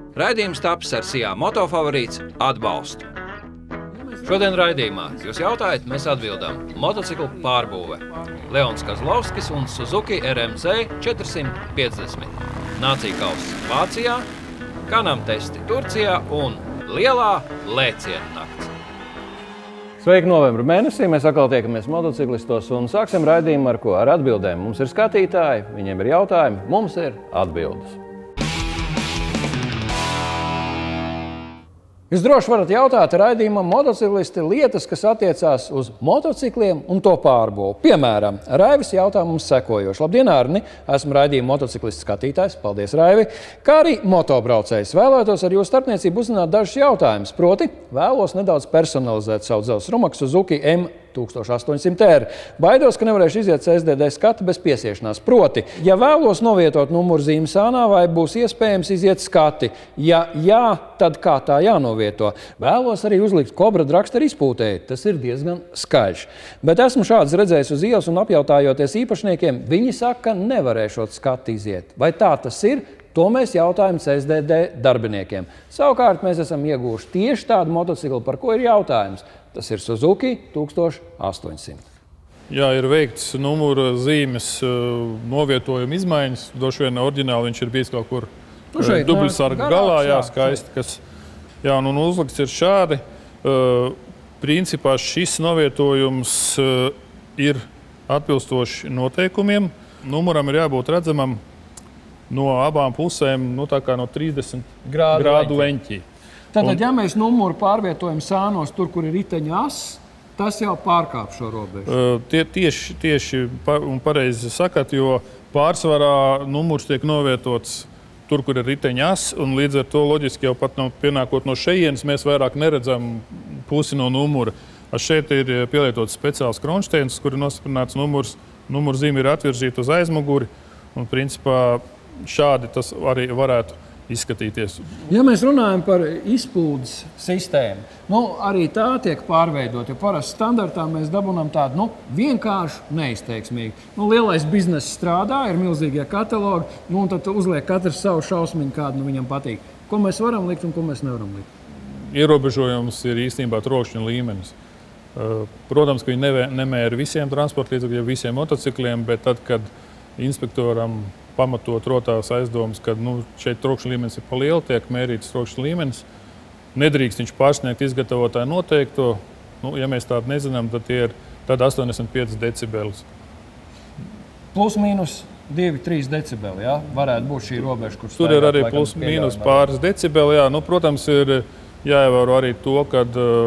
Raidījums taps ar Sijā Motofavorīts atbalstu. Šodien raidījumā jūs jautājat, mēs atbildam. Motociklu pārbūve. Leons Kazlovskis un Suzuki RMZ 450. Nācija kauss Vācijā, Kanam testi Turcijā un lielā lēciena nakts. Sveiki novembra mēnesī, mēs atkal tiekamies motociklistos un sāksim raidījumu ar ko? Ar atbildēm. Mums ir skatītāji, viņiem ir jautājumi, mums ir atbildes. Jūs droši varat jautāt raidījumam motociklisti lietas, kas attiecās uz motocikliem un to pārbūvu. Piemēram, Raivis jautā mums sekojoši. Labdien, Arni! Esmu raidījuma motociklistu skatītājs. Paldies, Raivi! Kā arī motobraucējs. Vēlētos ar jūsu starpniecību uzzināt dažus jautājumus. Proti, vēlos nedaudz personalizēt savu dzelzceļa Suzuki M1800R. Baidos, ka nevarēšu iziet CSDD skatu bez piesiešanās. Proti, ja vēlos novietot numurzīmi sānā, vai būs iespējams iziet skati? Ja jā, tad kā tā jānovieto? Vēlos arī uzlikt Kobra dragsteru izpūtēji. Tas ir diezgan skaļš. Bet esmu šāds redzējis uz ielas un apjautājoties īpašniekiem, viņi saka, ka nevarēšot skati iziet. Vai tā tas ir? To mēs jautājam CSDD darbiniekiem. Savukārt mēs esam ieguvuši tieši tādu motociklu, par ko ir jautājums. Tas ir Suzuki 1800. Jā, ir veikts numura zīmes novietojuma izmaiņas. Droši vien oriģināli viņš ir bijis kaut kur dubļsarga galā, jā, skaisti. Jā, un uzlikts ir šādi. Principā šis novietojums ir atbilstoši noteikumiem. Numuram ir jābūt redzamam no abām pusēm, tā kā no 30 grādu leņķī. Tātad, ja mēs numuru pārvietojam sānos tur, kur ir riteņa ass, tas jau pārkāp šo robežu. Tieši un pareizi sakat, jo pārsvarā numurs tiek novietots tur, kur ir riteņa ass, un līdz ar to loģiski jau pat pienākot no šejienes, mēs vairāk neredzam pusi no numura. Šeit ir pielietots speciāls kronšteins, kur ir nostiprināts numurs. Numurzīme ir atvirzīta uz aizmuguri, un principā šādi tas arī varētu izskatīties. Ja mēs runājam par izpūdes sistēmu, arī tā tiek pārveidota. Parasti standartā mēs dabūnam tādu vienkāršu, neizteiksmīgu. Lielais bizness strādā, ir milzīgie katalogi, un tad uzliek katrs savu šausmiņu, kādu viņam patīk. Ko mēs varam likt un ko mēs nevaram likt? Ierobežojums ir īstenībā trokšņa līmenis. Protams, ka viņi nemēra visiem transporta līdzekļiem, visiem motocikliem, bet tad, kad inspektoram pamatot rotās aizdomas, ka šeit trokšņa līmenis ir pa lielu, tiek mērīts trokšņa līmenis. Nedrīkst viņš pārsniegt izgatavotāju noteikto. Ja mēs tādu nezinām, tad tie ir 85 decibelus. Plus mīnus 2-3 decibeli, jā? Varētu būt šī robeža, kur tur ir arī plus mīnus pāris decibeli, jā. Protams, ir jāievēro arī to, ka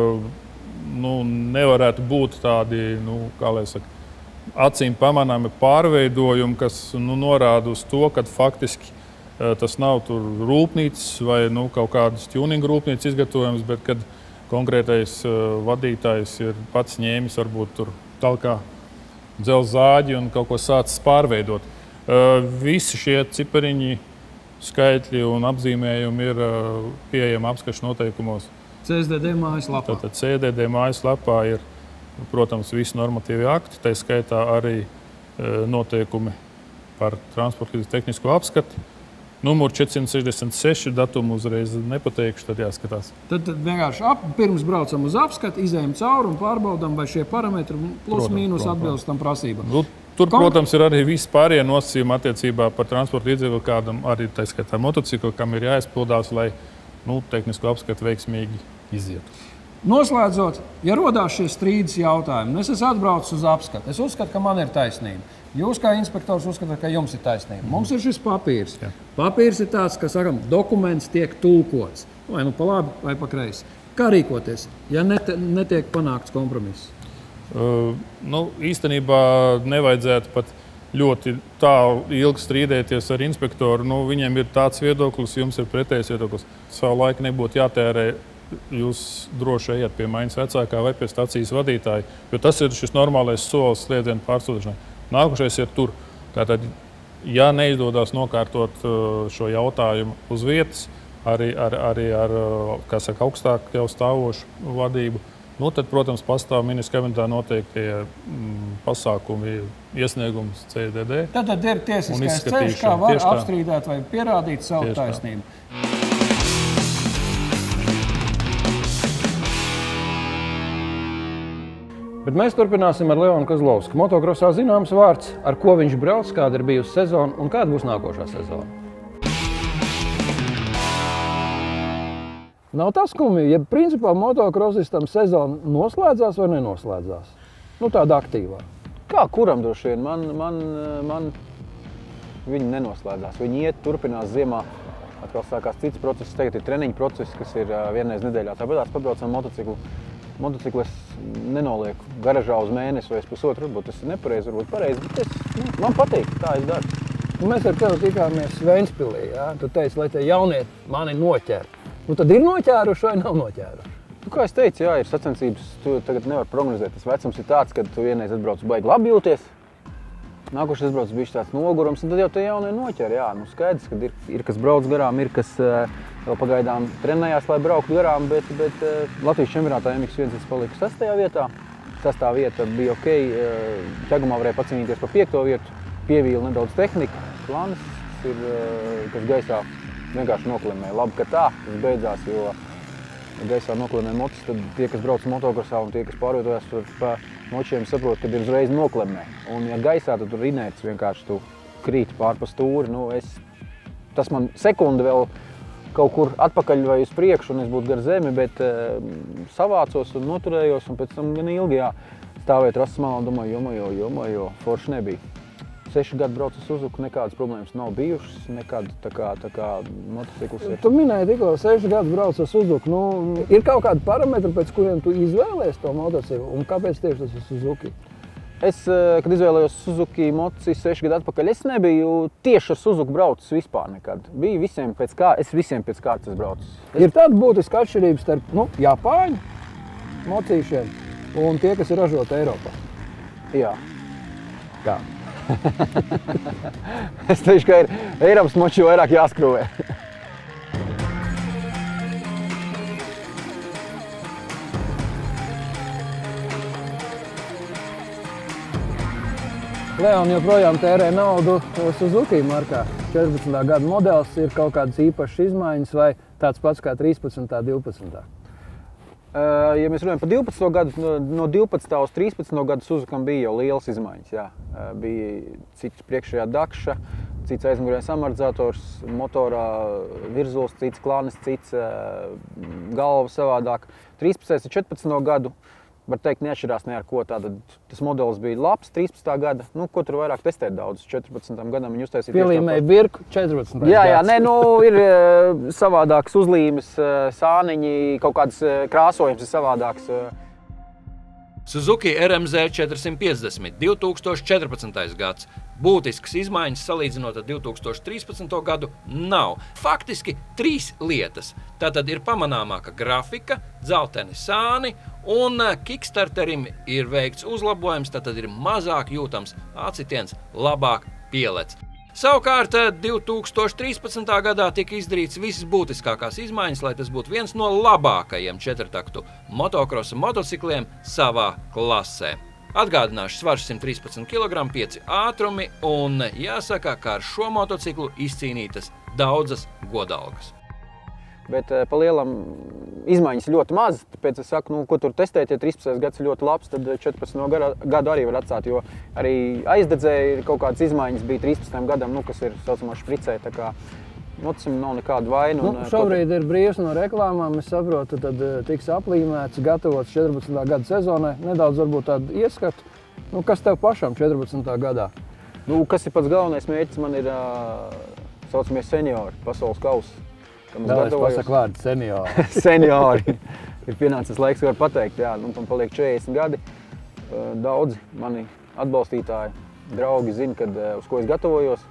nevarētu būt tādi, kā lai saka, acīm pamanāmi pārveidojumi, kas norāda uz to, ka faktiski tas nav tur rūpnīcas vai kaut kādas tuninga rūpnīcas izgatavojums, bet kad konkrētais vadītājs ir pats ņēmis varbūt tur talkā dzelzs zāģi un kaut ko sācis pārveidot. Visi šie cipariņi, skaitļi un apzīmējumi ir pieejami apskates noteikumos. CSDD mājaslapā. Tātad CSDD mājaslapā ir, protams, visi normatīvi akti, tā skaitā arī noteikumi par transporta līdzekļu tehnisko apskati. Numuru 466, datumu uzreiz nepateikšu, tad jāskatās. Tad vienkārši pirms braucam uz apskati, izējam cauri un pārbaudam, vai šie parametri plus mīnus atbilst tam prasībām. Tur, protams, ir arī visi pārējie nosacījumi attiecībā par transporta līdzekļu, kādam arī tā skaitā motociklu, kam ir jāizpildās, lai tehnisko apskati veiksmīgi izietu. Noslēdzot, ja rodās šie strīdas jautājumi, es esmu atbraucis uz apskati, es uzskatu, ka man ir taisnība. Jūs kā inspektors uzskatāt, ka jums ir taisnība. Mums ir šis papīrs. Jā. Papīrs ir tāds, ka, dokuments tiek tulkots. Vai pa labi, vai pa kreisi. Kā rīkoties, ja netiek panākts kompromiss? Īstenībā nevajadzētu pat ļoti tālu ilgi strīdēties ar inspektoru. Viņiem ir tāds viedoklis, jums ir pretējs viedoklis. Savu laiku nebūtu jātērē. Jūs droši ejat pie maiņas vecākā vai pie stacijas vadītāja, jo tas ir šis normālais solis sliedzienu pārsūdzīšanai. Nākošais ir tur. Tātad, ja neizdodas nokārtot šo jautājumu uz vietas, arī ar augstāk jau stāvošu vadību, tad, protams, pastāv ministra kabinetā noteiktie pasākumi, iesniegums CSDD. Tad ir tiesiskais ceļš, kā var apstrīdēt vai pierādīt savu taisnību. Bet mēs turpināsim ar Leonu Kozlovski. Motokrosā zināms vārds, ar ko viņš brauc, kāda ir bijusi sezona un kāda būs nākošā sezona. Nav tas skumji, ja principā motokrosistam sezona noslēdzās vai nenoslēdzās? Nu, tāda aktīvā. Kā kuram droši vien? Man viņi nenoslēdzās. Viņi iet, turpinās ziemā. Atkal sākās cits process. Tagad ir treniņu process, kas ir vienreiz nedēļā. Tāpēc pabraucam motociklu. Motociklu es nenolieku garažā uz mēnesi vai pusotru. Varbūt tas ir nepareizi, varbūt pareizi. Bet man patīk, tā es daru. Mēs ar tevi tikāmies Ventspilī. Ja? Tu teici, lai tie jaunieti mani noķer. Nu, tad ir noķēruši vai nav noķēruši? Nu, kā es teicu, jā, ir sacensības. Tu tagad nevar prognozēt. Tas vecums ir tāds, kad tu vienreiz atbrauc baigi labi jūties. Nākošais atbrauc bišķi tāds nogurums, un tad jau te jaunie noķer. Jā, nu skaidrs, ka ir kas brauc garām, ir kas vēl pagaidām trenējās, lai brauktu garām, bet Latvijas čempionātā MX1 es paliku 6. vietā. 6. vieta bija ok. Ķegumā varēja pacīnīties par 5. vietu. Pievīla nedaudz tehnika. Planis ir, kas gaisā vienkārši noklimēja. Labi, ka tā tas beidzās, jo gaisā noklimē motis, tad tie, kas brauc motokrosā un tie, kas pārvietojās pa močiem, saprot, kad ir uzreiz noklimē. Un ja gaisā, tad tur inerts vienkārši tu krīt pār pa stūri. Nu, tas man sekundi vēl kaut kur atpakaļ vai uz priekšu, un es būtu gar zemi, bet savācos un noturējos, un pēc tam gan ilgi stāvēt rastas malā un domāju, jomajo, forši nebija. 6 gadu braucu Suzuku, nekādas problēmas nav bijušas, nekāda tā kā motocikls ir. Tu minēji tikko 6 gadu braucu Suzuku. Nu, ir kaut kādi parametri, pēc kuriem tu izvēlējies to motociklu, un kāpēc tieši tas ir Suzuki? Es, kad izvēlējos Suzuki moci 6 gadu atpakaļ, es nebiju tieši ar Suzuku braucis vispār nekad. Bija visiem pēc kārtas braucis. Ir tāda būtiska atšķirība starp Japāņu mocīšiem un tie, kas ir ražoti Eiropā. Jā. Kā? Es teikšu, ka ir Eiropas moči vairāk jāskrūvē. Leon joprojām tērē naudu Suzuki markā. 14. gada modelis ir kaut kādas īpašas izmaiņas vai tāds pats kā 13. 12. Ja mēs runājam par 12. gadu, no 12. uz 13. gadu Suzukam bija jau lielas izmaiņas. Jā. Bija cits priekšējā dakša, cits aizmugurējais amortizators, motorā virzulis, cits klanis, cits galva savādāk. 13. un 14. gadu, var teikt, neatšķirās ne ar ko. Tātad tas modelis bija labs 13. gada, nu, ko tur vairāk testēt daudz. 14. gadam viņi uztaisīja pielīmēja birku 14. Jā, nu, ir savādāks uzlīmes, sāniņi, kaut kāds krāsojums ir savādāks. Suzuki RMZ 450 2014. gads. Būtiskas izmaiņas salīdzinot ar 2013. gadu nav. Faktiski 3 lietas. Tātad ir pamanāmāka grafika, dzelteni sāni un kickstarterim ir veikts uzlabojums, tātad ir mazāk jūtams acitiens, labāk pielec. Savukārt 2013. gadā tika izdarīts visas būtiskākās izmaiņas, lai tas būtu viens no labākajiem 4-taktu motokrosa motocikliem savā klasē. Atgādināšu, svars 113 kg, 5 ātrumi un jāsaka, ka ar šo motociklu izcīnītas daudzas godalgas. Bet pa lielam izmaiņas ļoti maz, tāpēc es saku, nu, ko tur testēt, ja 13. gads ir ļoti labs, tad 14. gadu arī var atstāt, jo arī aizdedzēja ir kaut kādas izmaiņas bija 13. gadam, nu, kas ir saucamā špricē, tā kā motocim nav nekāda vaina. Nu, šobrīd ir brīvs no reklāmām, es saprotu, tad tiks aplīmēts, gatavots 14. gada sezonai. Nedaudz varbūt tādu ieskatu, nu, kas tev pašam 14. gadā? Nu, kas ir pats galvenais mērķis, man ir saucamie seniori, pasaules kausi. Vēlēs pasaka vārdu seniori. Seniori. Ir pienācis laiks, var pateikt, jā, nu, man paliek 40 gadi. Daudzi mani atbalstītāji, draugi zina, kad, uz ko es gatavojos.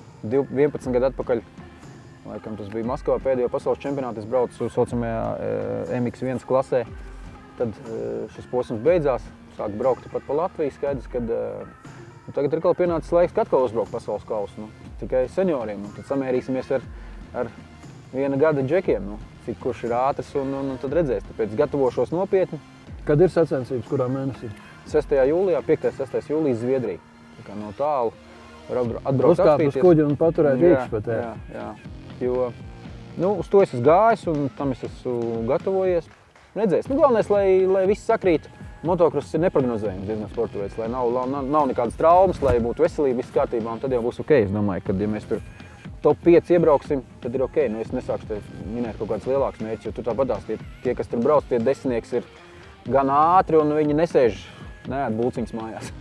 11 gadu atpakaļ, laikam tas bija Maskavā pēdējo pasaules čempionātu, es braucu uz saucamajā MX1 klasē. Tad šis posms beidzās, sāku braukt pat pa Latviju, skaidrs, kad tagad ir pienācis laiks, ka atkal uzbraukt pasaules kausu, nu, tikai senioriem. Tad samērīsimies ar viena gada džekiem, nu, cik kurš ir ātrs un tad redzēs. Tāpēc gatavošos nopietni. Kad ir sacensības, kurā mēnesī? 6. jūlijā, 5.–6. jūlijas Zviedrija. Tā kā no tālu var atbraukt uzkāpt uz kuģi un paturēt iekšpatē. Jā. Jo, nu, uz to es esmu gājis un tam es esmu gatavojies. Redzēs. Nu, galvenais, lai viss sakrīt. Motokross ir neprognozējums diezgan sporta veids, lai nav nekādas traumas, lai būtu veselība, viss kārtībā, un tad jau būs ok. Es domāju, ka ja mēs tur top 5 iebrauksim, tad ir ok. Nu, es nesākšu te minēt kaut kādas lielākas mērķis, jo tur tāpatās tie, kas tur brauc, tie desmitnieks ir gan ātri, un viņi nesēž neēd bulciņas mājās.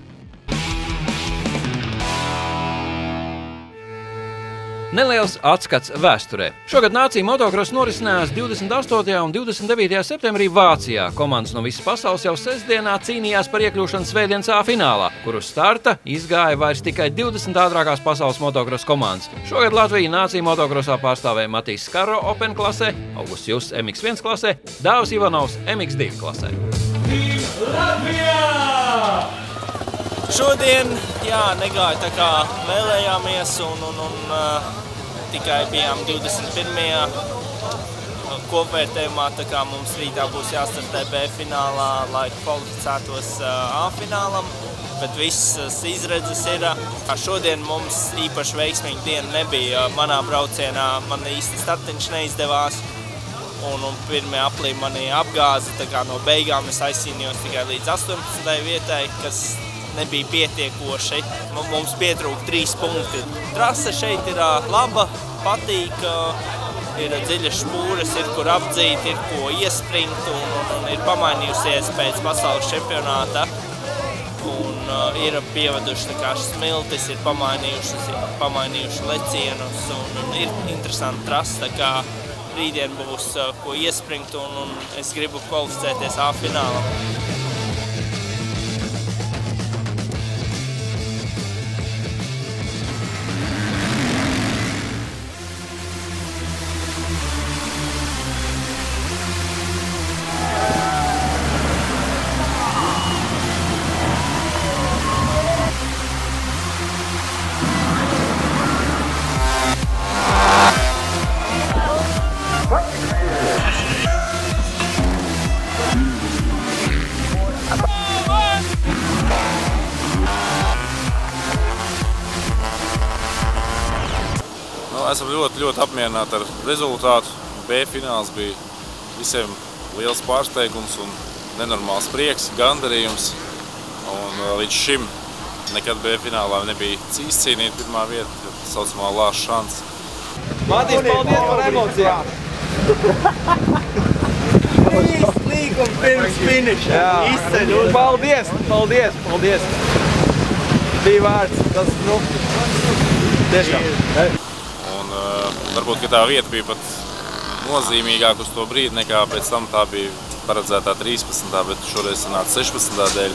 Neliels atskats vēsturē. Šogad nācija motokross norisinājās 28. un 29. septembrī Vācijā. Komandas no visas pasaules jau sestdienā cīnījās par iekļūšanu svētdienas A finālā, kur uz starta izgāja vairs tikai 20 ātrākās pasaules motokross komandas. Šogad Latvija nācija motokrossā pārstāvēja Matīs Skarro Open klasē, Augusts Justs MX1 klasē, Dāvis Ivanovs MX2 klasē. Šodien, negāja tā kā vēlējāmies un tikai bijām 21. kopvērtējumā, tā kā mums rītā būs jāstartē B finālā, lai kvalificētos A finālam, bet visas izredzes ir. Šodien mums īpaši veiksmīga diena nebija. Manā braucienā man īsti startiņš neizdevās. Un pirmie aplī mani apgāza, tā kā no beigām es aizcīnījos tikai līdz 18. vietai, kas nebija pietiekoši. Mums pietrūka 3 punkti. Trase šeit ir laba, patīk, ir dziļas špūras, ir kur apdzīt, ir ko iespringt un ir pamainījusies pēc pasaules čempionāta. Un ir pievaduši tā kā smiltis, ir pamainījuši lecienus un ir interesanti trase, tā kā rītdien būs ko iespringt un es gribu kvalificēties A finālam. Esam ļoti apmierināti ar rezultātu. B fināls bija visiem liels pārsteigums un nenormāls prieks, gandarījums. Un līdz šim nekad B finālā nebija izcīnīta pirmā vieta, tā saucamā last chance. Matīs, paldies par emocijām! Līgums pirms finiša. Izceļot. Paldies! Bija vērts. Tas, tiešām. Varbūt, ka tā vieta bija pat nozīmīgāka uz to brīdi, nekā pēc tam tā bija paredzētā 13. bet šoreiz sanāca 16. dēļ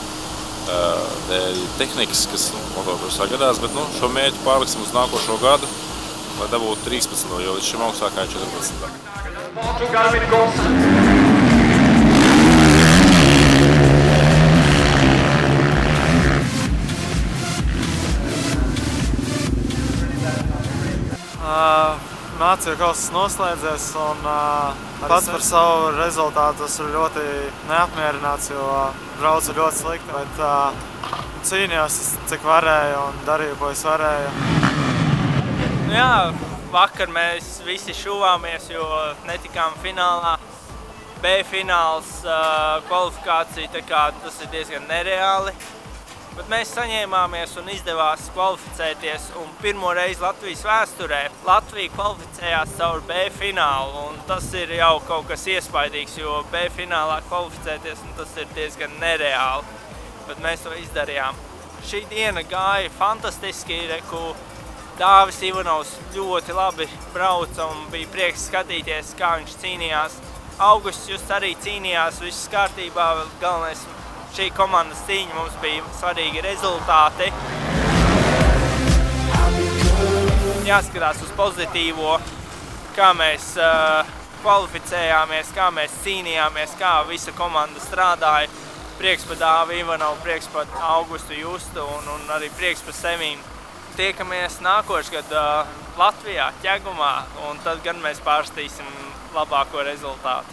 tehnikas, kas motokrossā gadās, bet šo mērķi pārliksim uz nākošo gadu, lai dabūtu 13. jo līdz šim augstākā ir 14. Nāciju kauss noslēdzies un pats par savu rezultātu esmu ļoti neapmierināts, jo braucu ļoti slikti, bet cīnījos cik varēju un darīju, ko es varēju. Jā, vakar mēs visi šuvāmies, jo netikām finālā. B fināls kvalifikācija, tā kā tas ir diezgan nereāli. Bet mēs saņēmāmies un izdevās kvalificēties, un pirmo reizi Latvijas vēsturē Latvija kvalificējās caur B finālu, un tas ir jau kaut kas iespaidīgs, jo B finālā kvalificēties, un tas ir diezgan nereāli, bet mēs to izdarījām. Šī diena gāja fantastiski, Dāvis Ivanovs ļoti labi brauca un bija prieks skatīties, kā viņš cīnījās. Augusts Justs arī cīnījās, viss kārtībā, galvenais šī komandas cīņa mums bija svarīgi rezultāti. Jāskatās uz pozitīvo, kā mēs kvalificējāmies, kā mēs cīnījāmies, kā visa komanda strādāja. Prieks par Dāvi Ivanovu, prieks par Augustu Justu un arī prieks par sevīm. Tiekamies nākošgad Latvijā, Ķegumā, un tad gan mēs pārstīsim labāko rezultātu.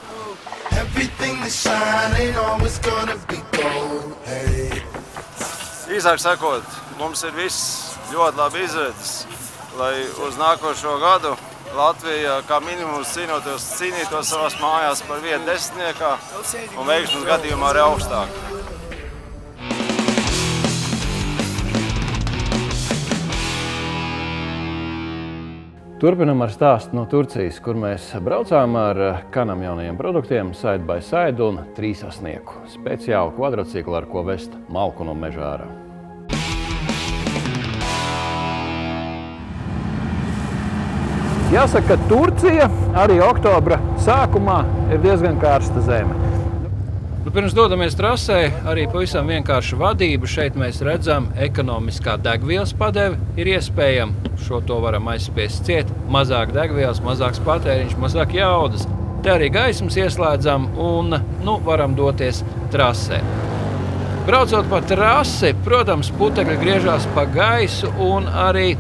Īsāk sakot, mums ir viss ļoti labi izredzes, lai uz nākošo gadu Latvija kā minimums cīnītos savās mājās par vietu desmitniekā un veiksmes gadījumā arī augstāk. Turpinam ar stāstu no Turcijas, kur mēs braucām ar Kanam jaunajiem produktiem side by side un trīsasnieku. Speciālu kvadrociklu, ar ko vest malku no meža ārā. Jāsaka, ka Turcija arī oktobra sākumā ir diezgan karsta zeme. Pirms dodamies trasē, arī pavisam vienkārša vadība. Šeit mēs redzam, ekonomiskā degvielas padeve ir iespējama. Šo to varam aizspiest ciet. Mazāk degvielas, mazāks patēriņš, mazāk jaudas. Te arī gaismas ieslēdzam un varam doties trasē. Braucot pa trasi, protams, putekļi griežās pa gaisu un arī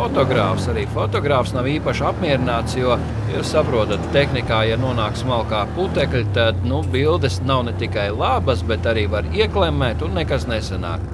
fotogrāfs nav īpaši apmierināts, jo, jūs saprotat, tehnikā, ja nonāk smalkā putekļi, tad bildes nav ne tikai labas, bet arī var ieklemmēt un nekas nesanāk.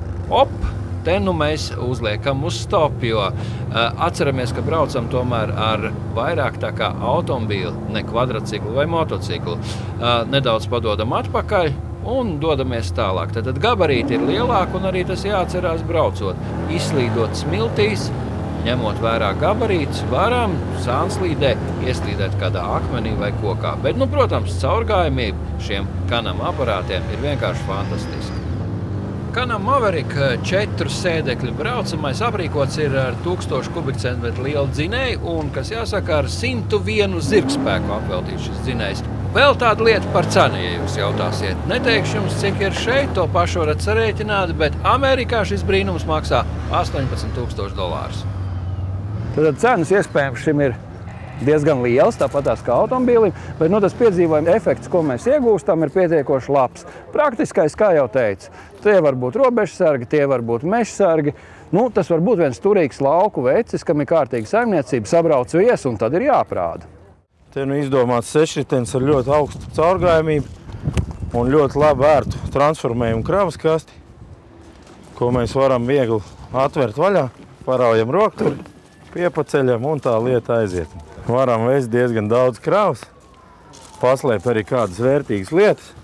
Te mēs uzliekam uz stop, jo atceramies, ka braucam tomēr ar vairāk tā kā automobīli, ne kvadrociklu vai motociklu. Nedaudz padodam atpakaļ un dodamies tālāk. Tad gabarīti ir lielāki un arī tas jāatcerās braucot. Izslīdot smiltīs, ņemot vērā gabarītus, varam sānslīdē ieslīdēt kādā akmenī vai kokā. Bet, protams, caurgājumība šiem Kanam aparātiem ir vienkārši fantastiska. Kanam Maverick 4 sēdekļu braucamais aprīkots ir ar 1000 kubikcentimetru lielu dzinēju un, kas jāsaka, ar 101 zirgspēku apveltīts šis dzinējs. Vēl tāda lieta par cenu, ja jūs jautāsiet. Neteikšu jums, cik ir šeit, to pašu varat sarēķināt, bet Amerikā šis brīnums maksā $18,000. Tad cenas iespējams šim ir diezgan liels, tāpatās kā automobīlim, bet tas piedzīvojuma efekts, ko mēs iegūstam, ir pietiekoši labs. Praktiskais, kā jau teicu, tie var būt robežsargi, tie var būt mežsargi. Tas var būt viens turīgs lauku vecis, kam ir kārtīga saimniecība, sabrauc viesi, un tad ir jāprāda. Te izdomāts sešritenis ar ļoti augstu caurgājumību un ļoti labu ērtu transformējumu kravas kasti, ko mēs varam viegli atvert vaļā, paraujam rokturi, piepaceļam un tā lieta aiziet. Varam vest diezgan daudz kravas, paslēpt arī kādas vērtīgas lietas.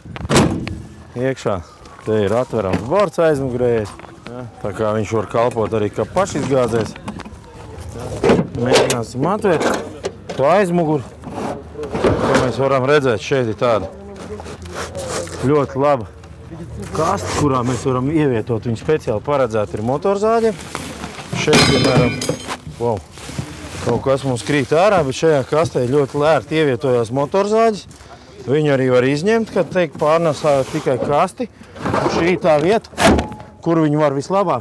Iekšā te ir atverams bords aizmugurējais, tā kā viņš var kalpot arī kā pašizgāzējs. Mēģināsim atvērt to aizmuguru, ko mēs varam redzēt. Šeit ir tāda ļoti laba kasta, kurā mēs varam ievietot. Viņa speciāli paredzēta ir motorzāģiem. Šeit, piemēram, kaut kas mums krīt ārā, bet šajā kastē ļoti lērti ievietojās motorzāģis. Viņu arī var izņemt, kad pārnesā tikai kasti. Šī tā vieta, kur viņu var vislabāk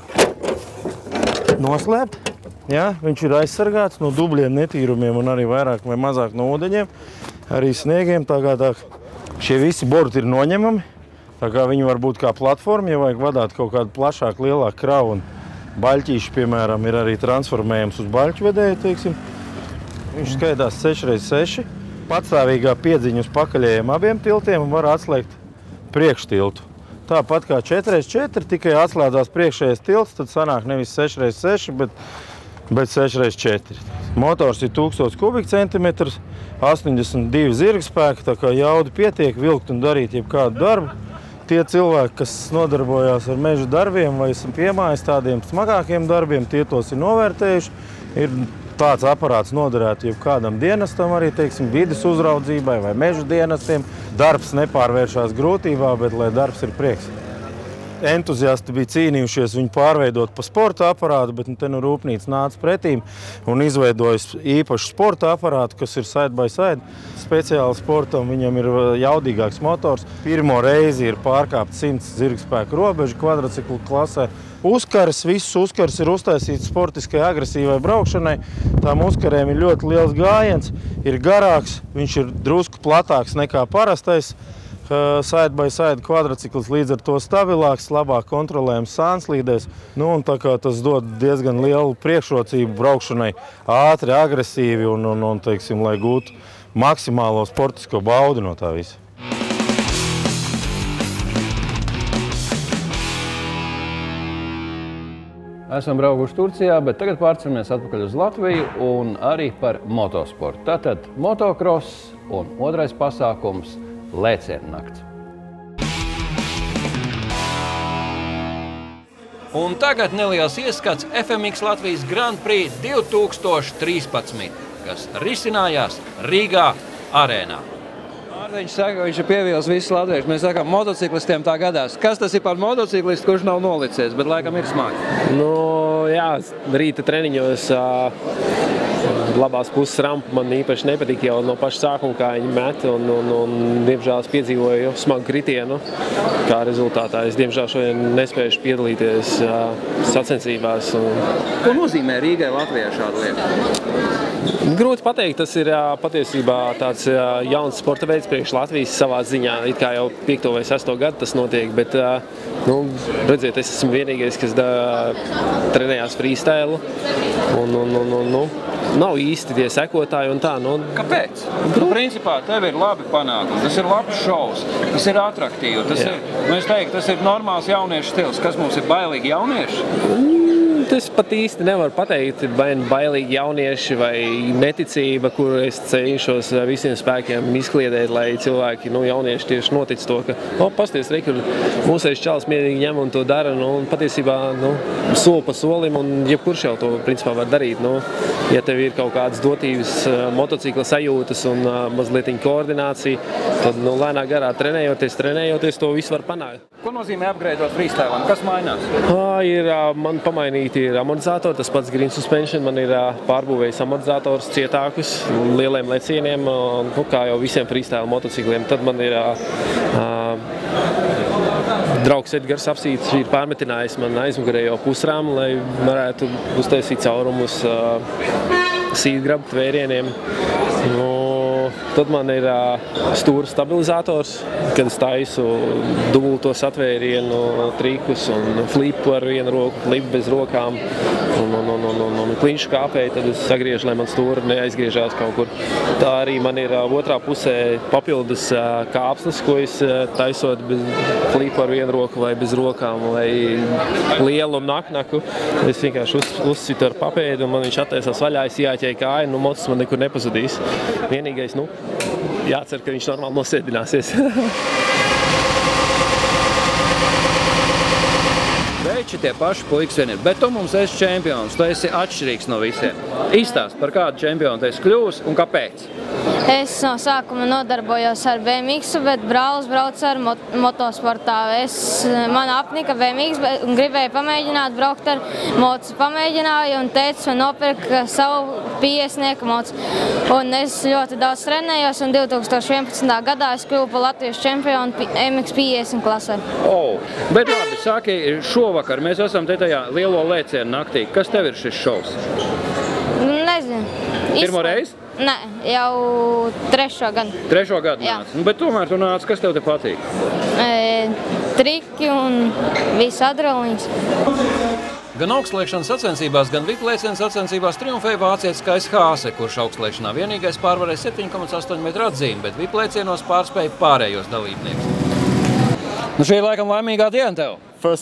noslēpt. Viņš ir aizsargāts no dubļiem, netīrumiem un arī vairāk vai mazāk no ūdeņiem, arī sniegiem. Šie visi borti ir noņemami, tā kā viņi var būt kā platforma, ja vajag vadāt kaut kādu plašāku, lielāku kravu. Baļķīši, piemēram, ir arī transformējams uz baļķvedēju, teiksim. Viņš skaitās 6x6. Patstāvīgā piedziņa uz pakaļējiem abiem tiltiem un var atslēgt priekštiltu. Tāpat kā 4x4, tikai atslēdzās priekšējais tilts, tad sanāk nevis 6x6, bet 6x4. Motors ir 1000 kubikcentimetrus, 82 zirgspēki, tā kā jauda pietiek vilkt un darīt jebkādu darbu. Tie cilvēki, kas nodarbojās ar meža darbiem vai piemājas tādiem smagākiem darbiem, tie tos ir novērtējuši. Ir tāds aparāts noderētu jebkādam dienestam, arī, teiksim, vides uzraudzībai vai meža dienestiem. Darbs nepārvēršās grūtībā, bet lai darbs ir prieks. Entuziasti bija cīnījušies viņu pārveidot pa sporta aparātu, bet te rūpnīca nāca pretīm un izveidojas īpašu sporta aparātu, kas ir side by side. Speciāli sportam viņam ir jaudīgāks motors. Pirmo reizi ir pārkāpt 100 zirgspēku robežu kvadrociklu klasē. Viss uzkars ir uztaisīts sportiskai agresīvai braukšanai. Tām uzkarēm ir ļoti liels gājiens, ir garāks, viņš ir drusku platāks nekā parastais. Side by side kvadrocikls līdz ar to stabilāks, labāk kontrolējams sānslīdēs. Un tā kā tas dod diezgan lielu priekšrocību braukšanai ātri, agresīvi un teiksim, lai gūtu maksimālo sportisko baudi no tā visa. esam braukuši Turcijā, bet tagad pārceramies atpakaļ uz Latviju un arī par motosportu. Tātad motocross un otrais pasākums – lēcienu nakts. Un tagad neliels ieskats FMX Latvijas Grand Prix 2013, kas risinājās Rīgā arēnā. Viņš saka, viņš ir pievīlis visus latviešus. Mēs sakām, motociklistiem tā gadās. Kas tas ir par motociklistu, kurš nav nolicies, bet laikam ir smagi? Nu, jā, rīta treniņos labās puses rampa man īpaši nepatika jau no paša sākuma, kā viņi met, un diemžēl es piedzīvoju smagu kritienu. Kā rezultātā es diemžēl šodien nespējuši piedalīties sacensībās. Ko nozīmē Rīgai Latvijā šāda lieta? Grūti pateikt, tas ir patiesībā tāds jauns sporta veids priekš Latvijas savā ziņā. It kā jau 5. vai 6. gadu tas notiek, bet, redziet, es esmu vienīgais, kas trenējās freestyle, un nav īsti tie sekotāji un tā. Kāpēc? Principā tev ir labi panākumi, tas ir labs šovs, tas ir atraktīvi, tas ir normāls jauniešu stils. Kas mums ir bailīgi jaunieši? Es pat īsti nevaru pateikt, vai bailīgi jaunieši vai neticība, kur es cenšos visiem spēkiem izkliedēt, lai cilvēki, jaunieši tieši notic to, ka, pasties, kur mūsējs čalis mierīgi ņem un to dara, un patiesībā, soli pa solim, un jebkurš jau to, principā, var darīt. Ja tev ir kaut kādas dotības motocikla sajūtas un mazliet koordinācija, tad, lēnā garā trenējoties, to visu var panākt. Ko nozīmē upgradeot freestylam? Kas mainās? Man pamainīti ir amortizatori, tas pats Green Suspension, man ir pārbūvējis amortizators cietākus, lieliem lecieniem, kā jau visiem freestyle motocikliem. Tad man ir draugs Edgars Apsīts ir pārmetinājis man aizmugurējo pusrāmu, lai varētu uztaisīt caurumus sītgrabu tvērieniem. Tad man ir stūra stabilizators, kad es taisu dubulto satvērienu trikus un flipu ar vienu roku, flipu bez rokām un kliņšu kāpēju, tad es sagriežu, lai man stūra neaizgriežās kaut kur. Tā arī man ir otrā pusē papildus kāpsnes, ko es taisot bez flipu ar vienu roku vai bez rokām, vai lielu naknaku. Es vienkārši uzsitu ar papēdu un man viņš attaisās vaļā, es jāķēju kāju, motos man nekur nepazudīs. Vienīgais, jācer, ka viņš normāli nosēdināsies. Veči tie paši puikas vien ir, bet tu mums esi čempions, tu esi atšķirīgs no visiem. Izstāst, par kādu čempionu tu esi kļuvis un kāpēc? Es no sākuma nodarbojos ar BMX, bet brālis brauc ar motosportā. Man apnika BMX un gribēju pamēģināt braukt ar mocu. Pamēģināju un teicu, man nopirka savu 50 mocu. Un es ļoti daudz trenējos un 2011. gadā es kļuvu par Latvijas čempionu MX 50 klasē. Bet labi, sāki, šovakar mēs esam te tajā lielo lēcienu naktī. Kas tev ir šis šovs? Nezinu. Pirmo reizi? Nē, jau 3. gadu. 3. gadu nāc. Bet tomēr tu nāc, kas tev te patīk? Triki un viss adrenalīns. Gan augstliekšanas sacensībās, gan viplēcienu sacensībās triumfēja vācietis Kais Hāse, kurš augstliekšanā vienīgais pārvarēja 7,8 metru atzīmi, bet viplēcienos pārspēja pārējos dalībniekus. Šī ir laikam laimīgā diena tev.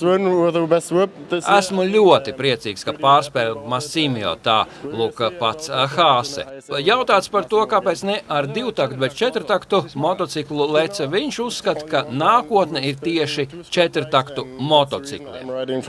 Esmu ļoti priecīgs, ka pārspēju Massimio, tā lūk pats Hāse. Jautāts par to, kāpēc ne ar 2-taktu, bet 4-taktu motociklu lece, viņš uzskata, ka nākotne ir tieši 4-taktu motocikliem.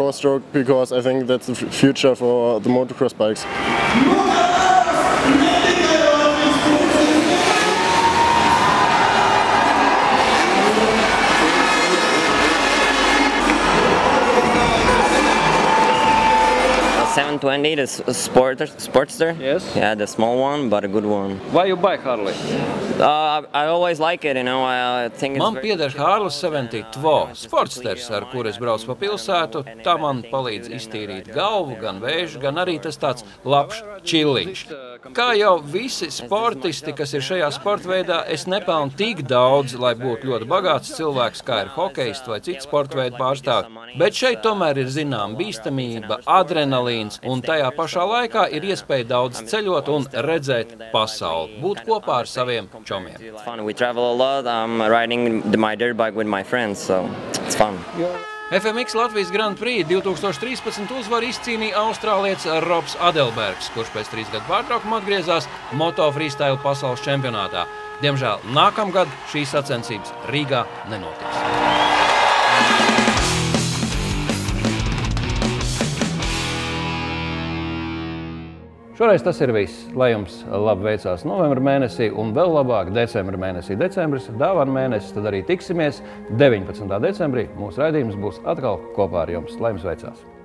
The Sportster. Yes. Yeah, the small one, but a good one. Why you buy Harley? I always like it, I think it's Man pieder Harley 72 Sportsters, ar kur es braucu pa pilsētu. Tā man palīdz iztīrīt galvu, gan vēžu, gan arī tas tāds labs čiliņš. Kā jau visi sportisti, kas ir šajā sportveidā, es nepelnu tik daudz, lai būtu ļoti bagāts cilvēks, kā ir hokejists vai cits sportveidu pārstāvji. Bet šeit tomēr ir zinām bīstamība, adrenalīns, un tajā pašā laikā ir iespēja daudz ceļot un redzēt pasauli, būt kopā ar saviem čomiem. We travel a lot. I'm riding my dirt bike with my friends, so it's fun. FMX Latvijas Grand Prix 2013 uzvaru izcīnīja austrālietis Robs Adelbergs, kurš pēc 3 gadu pārtraukuma atgriezās Moto freestyle pasaules čempionātā. Diemžēl nākamgad šīs sacensības Rīgā nenotiks. Šoreiz tas ir viss. Lai jums labi veicās novembra mēnesī un vēl labāk decembra mēnesī. Decembris ir dāvanu mēnesis, tad arī tiksimies 19. decembrī. Mūsu raidījums būs atkal kopā ar jums. Lai jums veicās!